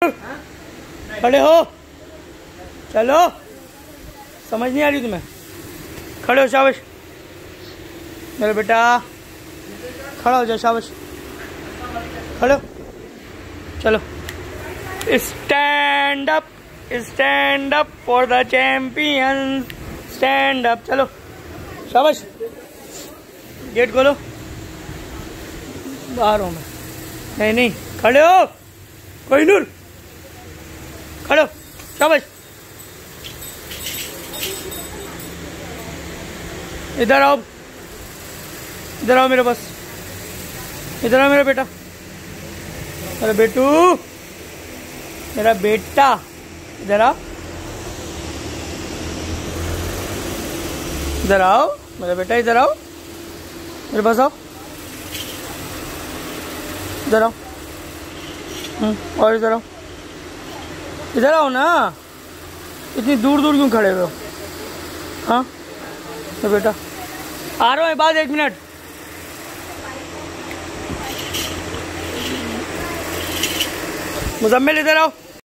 खड़े हो, चलो। समझ नहीं आ रही तुम्हें? खड़े हो, शाबाश मेरा बेटा, खड़ा हो जाओ, शाबाश, खड़े हो, चलो। Stand up, stand up for the champion, stand up, चलो, शाबाश। गेट खोलो, बाहर हूँ मैं। नहीं नहीं, खड़े हो, कोहिनूर, खड़े हो, शाबाश। इधर आओ, इधर आओ मेरे पास, इधर आओ मेरा बेटा, मेरा बेटू, मेरा बेटा, इधर आओ, इधर आओ मेरा बेटा, इधर आओ मेरे पास, आओ, इधर आओ। और इधर आओ, इधर आओ ना, इतनी दूर दूर क्यों खड़े हुए हो? हाँ तो बेटा, आ रहा हूँ बाद 1 मिनट। मुजम्मिल इधर आओ।